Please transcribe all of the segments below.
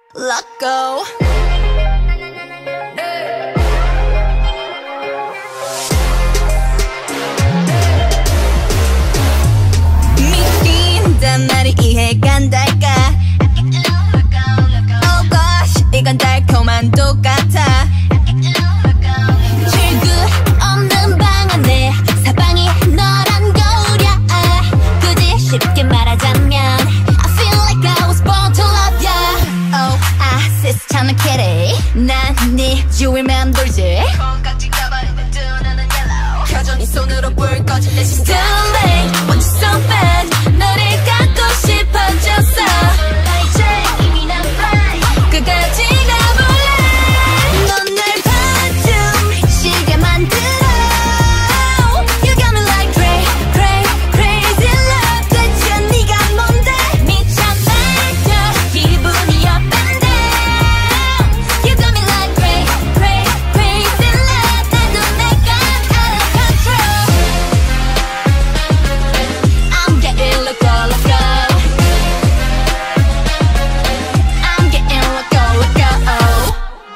Loco. 미친단 말이 이해가 안 될까? Oh gosh, 이건 달콤한 똑같아. 출구 없는 방 안에 사방이 너란 거울이야. 굳이 쉽게 말하자면 I feel like I was born to love ya. Oh, 시스찮은 kitty. 난 네 주위만 돌지. 콩깍지 가버리는 두 눈은 yellow. 여전히 손으로 불 꺼진 내 시선. Too late, want you so bad. 너를 갖고 싶어졌어. 이제 이미 난 fly. 끝까지 가볼래. 넌 날 봐줌 시계 만들어. You got me like crazy love. 대체 네가 뭔데? 미쳐 날려 기분이 up and down. You got me like crazy love. 나도 내가 out of control. I'm getting loco. I'm getting loco.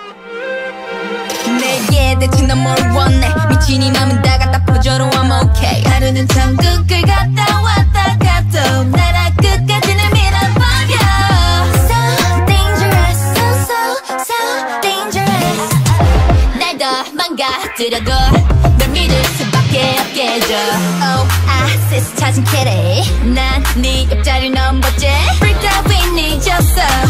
내게 대체 넌 뭘 원해? 미친 이 맘은 다 갖다 퍼줘도 I'm okay. 하루는 천국을 갔다 왔다 가도 나라 끝까지는 밀어버려. So dangerous, so dangerous. 날 더 망가뜨려도 널 믿을 수밖에 없게 해줘. Oh, 시스 찾은 kitty. 난 네 옆자리 넘봤지. Freaked out we need your soul.